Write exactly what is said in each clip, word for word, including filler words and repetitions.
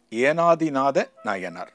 ஏனாதிநாத நாயனார்.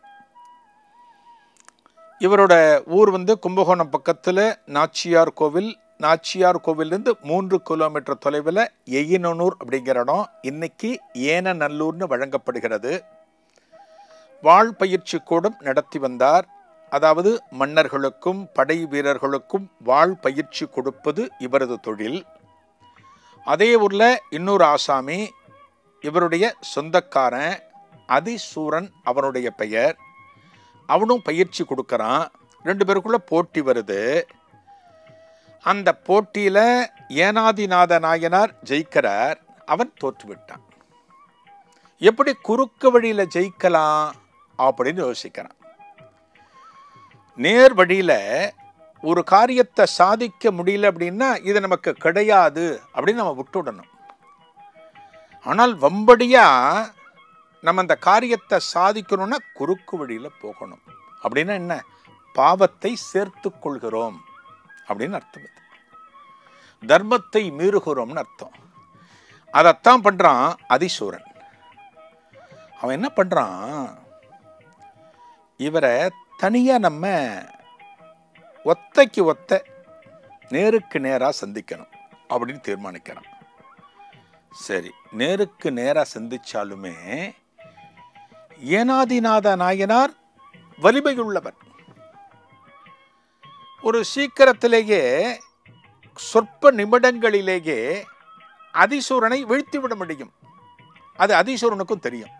இவரோட ஊர் வந்து கும்பகோணம் பக்கத்தில் நாச்சியார் கோவில். நாச்சியார் கோவிலிருந்து மூன்று கிலோமீட்டர் தொலைவில் எயினனூர் அப்படிங்கிற இடம் இன்னைக்கு ஏனநல்லூர்னு வழங்கப்படுகிறது. வாழ் பயிற்சி கூடம் நடத்தி வந்தார். அதாவது மன்னர்களுக்கும் படை வீரர்களுக்கும் வாழ் பயிற்சி கொடுப்பது இவரது தொழில். அதே ஊரில் இன்னொரு ஆசாமி, இவருடைய சொந்தக்காரன் அதிசூரன் அவனுடைய பெயர். அவனும் பயிற்சி கொடுக்கறான். ரெண்டு பேருக்குள்ள போட்டி வருது. அந்த போட்டியில ஏனாதிநாத நாயனார் ஜெயிக்கிறார். அவன் தோற்றுவிட்டான். எப்படி குறுக்கு வழியில ஜெயிக்கலாம் அப்படின்னு யோசிக்கிறான். நேர் வழியில ஒரு காரியத்தை சாதிக்க முடியல அப்படின்னா இது நமக்கு கிடையாது அப்படின்னு நம்ம விட்டுடணும். ஆனால் வம்படியா நம்ம அந்த காரியத்தை சாதிக்கணும்னா குறுக்கு வழியில போகணும். அப்படின்னா என்ன? பாவத்தை சேர்த்து கொள்கிறோம் அப்படின்னு அர்த்தம். தர்மத்தை மீறுகிறோம்னு அர்த்தம். அதைத்தான் பண்றான் அதிசூரன். அவன் என்ன பண்றான்? இவரை தனியா நம்ம ஒத்தைக்கு ஒத்த நேருக்கு நேரா சந்திக்கணும் அப்படின்னு தீர்மானிக்கிறான். சரி, நேருக்கு நேரா சந்திச்சாலுமே ஏனாதிநாத நாயனார் வலிமையுள்ளவர். ஒரு சீக்கிரத்திலேயே சொற்ப நிமிடங்களிலேயே அதிசூரனை வீழ்த்திவிட முடியும். அது அதிசூரனுக்கும் தெரியும்.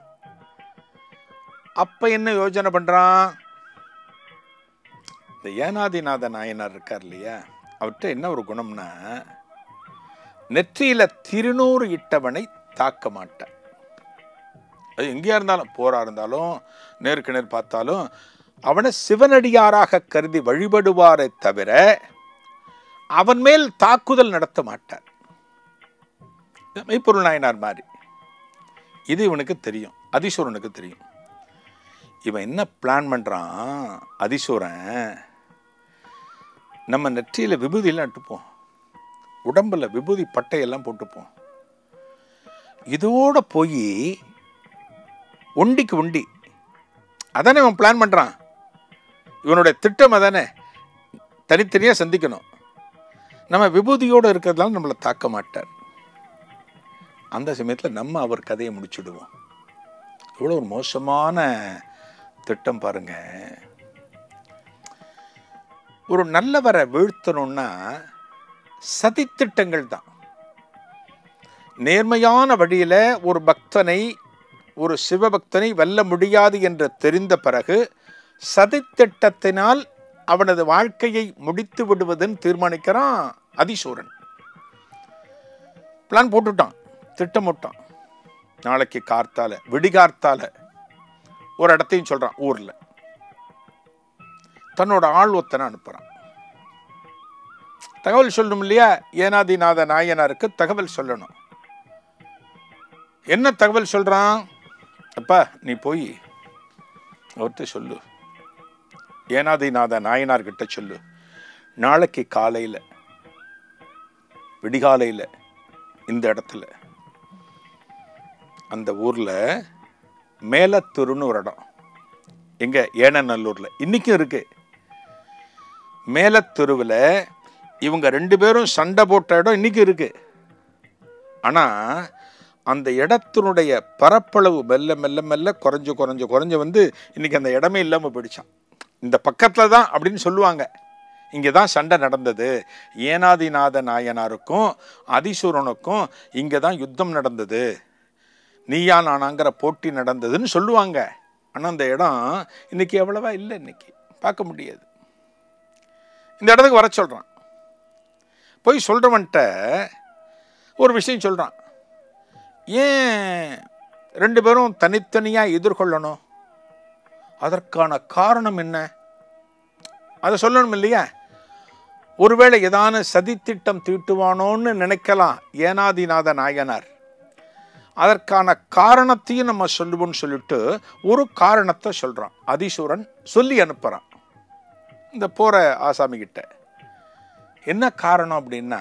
அப்ப என்ன யோசனை பண்றான்? இந்த ஏனாதிநாத நாயனார் இருக்கார் இல்லையா, அவர்கிட்ட என்ன ஒரு குணம்னா, நெற்றியில திருநூறு இட்டவனை தாக்க மாட்டார். அது எங்கேயா இருந்தாலும், போரா இருந்தாலும், நேருக்கு நேர் பார்த்தாலும் அவனை சிவனடியாராக கருதி வழிபடுவாரை தவிர அவன் மேல் தாக்குதல் நடத்த மாட்டார். மெய்ப்பொருள் நாயனார் மாதிரி. இது இவனுக்கு தெரியும், அதிசூரனுக்கு தெரியும். இவன் என்ன பிளான் பண்றான்? அதிசூரன் நம்ம நெற்றியில விபூதி எல்லாம் இட்டுப்போம், உடம்புல விபூதி பட்டையெல்லாம் போட்டுப்போம். இதோட போய் ஒண்டிக்கு ஒண்டி, அதானே இவன் பிளான் பண்றான். இவனுடைய திட்டம் அதானே, தனித்தனியா சந்திக்கணும். நம்ம விபூதியோடு இருக்கிறதுனால நம்மளை தாக்க மாட்டார். அந்த சமயத்தில் நம்ம அவர் கதையை முடிச்சுடுவோம். இவ்வளோ ஒரு மோசமான திட்டம் பாருங்க. ஒரு நல்லவரை வீழ்த்தணும்னா சதித்திட்டங்கள் தான். நேர்மையான வழியில ஒரு பக்தனை, ஒரு சிவபக்தனை வெல்ல முடியாது என்று தெரிந்த பிறகு சதித்திட்டத்தினால் அவனது வாழ்க்கையை முடித்து விடுவதுன்னு தீர்மானிக்கிறான் அதிசூரன். பிளான் போட்டுட்டான், திட்டமிட்டான். நாளைக்கு கார்த்தால, விடிகார்த்தால ஒரு இடத்தையும் சொல்றான். ஊர்ல தன்னோட ஆள் ஒத்தனை அனுப்புறான். தகவல் சொல்லணும் இல்லையா? ஏனாதிநாத நாயனாருக்கு தகவல் சொல்லணும். என்ன தகவல் சொல்றான்? அப்பா, நீ போய் அவர்கிட்ட சொல்லு, ஏனாதிநாத நாயனார் கிட்ட சொல்லு, நாளைக்கு காலையில விடிகாலையில இந்த இடத்துல, அந்த ஊர்ல மேலத்தூர்னு ஒரு இடம், எங்க ஏனநல்லூர்ல இன்னைக்கும் இருக்கு. மேலத்தெருவில் இவங்க ரெண்டு பேரும் சண்டை போட்ட இடம் இன்னைக்கு இருக்கு. ஆனா அந்த இடத்தினுடைய பரப்பளவு மெல்ல மெல்ல மெல்ல குறைஞ்சு குறைஞ்சு குறைஞ்சு வந்து இன்னைக்கு அந்த இடமே இல்லாம போயிடுச்சான். இந்த பக்கத்துல தான் அப்படின்னு சொல்லுவாங்க. இங்கதான் சண்டை நடந்தது, ஏனாதிநாத நாயனாருக்கும் அதிசூரனுக்கும் இங்கதான் யுத்தம் நடந்தது, நீயா நானாங்கிற போட்டி நடந்ததுன்னு சொல்லுவாங்க. ஆனா அந்த இடம் இன்னைக்கு எவ்வளவா இல்லை, இன்னைக்கு பார்க்க முடியாது. இந்த இடத்துக்கு வர சொல்றான். போய் சொல்றவன்ட்ட ஒரு விஷயம் சொல்றான். ஏன் ரெண்டு பேரும் தனித்தனியா எதிர்கொள்ளணும்? அதற்கான காரணம் என்ன? அதை சொல்லணும் இல்லையா? ஒருவேளை ஏதான சதித்திட்டம் தீட்டுவானோன்னு நினைக்கலாம் ஏனாதிநாத நாயனார். அதற்கான காரணத்தையும் நம்ம சொல்லுவோம்னு சொல்லிட்டு ஒரு காரணத்தை சொல்றான். அதிசூரன் சொல்லி அனுப்புறான் இந்த போற ஆசாமி கிட்ட. என்ன காரணம் அப்படின்னா,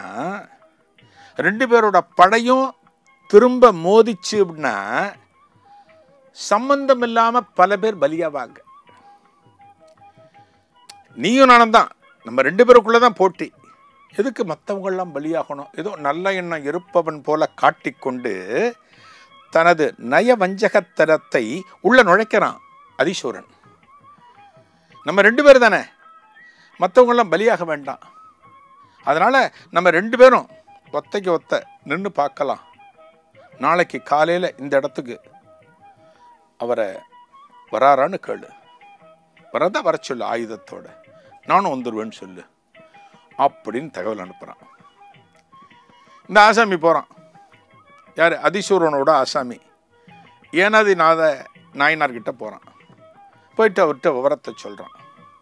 ரெண்டு பேரோட படையும் திரும்ப மோதிச்சு அப்படின்னா சம்பந்தம் இல்லாம பல பேர் பலியாவாங்க. நீயும் நானும் தான், நம்ம ரெண்டு பேருக்குள்ளதான் போட்டி. எதுக்கு மற்றவங்கெல்லாம் பலியாகணும்? ஏதோ நல்ல எண்ணம் இருப்பவன் போல காட்டிக்கொண்டு தனது நய வஞ்சகத்தனத்தை உள்ள நுழைக்கிறான் அதிசூரன். நம்ம ரெண்டு பேர் தானே, மற்றவங்கெல்லாம் பலியாக வேண்டாம். அதனால நம்ம ரெண்டு பேரும் ஒத்தைக்கு ஒத்த நின்று பார்க்கலாம். நாளைக்கு காலையில இந்த இடத்துக்கு அவரை வராரான்னு கேளு. வரதான் வர சொல்லு ஆயுதத்தோட, நானும் வந்துடுவேன்னு சொல்லு அப்படின்னு தகவல் அனுப்புறான். இந்த ஆசாமி போறான். யாரு? அதிசூரனோட ஆசாமி ஏனாதி நாத நாயனார்கிட்ட போறான். போயிட்டு அவர்கிட்ட விவரத்தை சொல்றான்.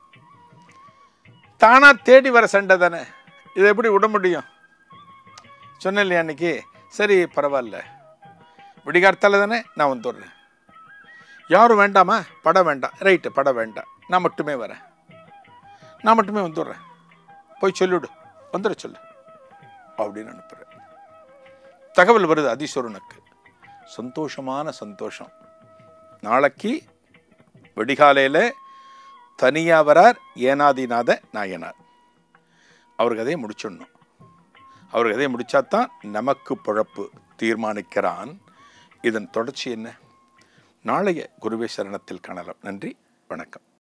தானா தேடி வர சண்டை தானே, இதை எப்படி விட முடியும்? சொன்னேன் இல்லையா அன்னைக்கு? சரி பரவாயில்ல, விடிகார்த்தால தானே நான் வந்துடுறேன். யாரும் வேண்டாமா? படம் வேண்டாம். ரைட்டு, படம் வேண்டாம், நான் மட்டுமே வரேன், நான் மட்டுமே வந்துடுறேன், போய் சொல்லிவிடு, வந்துட சொல்லு அப்படின்னு அனுப்புறேன். தகவல் வருது அதிசூரனுக்கு. சந்தோஷமான சந்தோஷம். நாளைக்கு வெடிகாலையில் தனியாக வரார் ஏனாதிநாத நாயனார். அவர் கதையை முடிச்சிடணும். அவர் கதையை முடிச்சாதான் நமக்கு பொழப்பு தீர்மானிக்கிறான். இதன் தொடர்ச்சி என்ன? நாளைய குருவே சரணத்தில் காணலாம். நன்றி, வணக்கம்.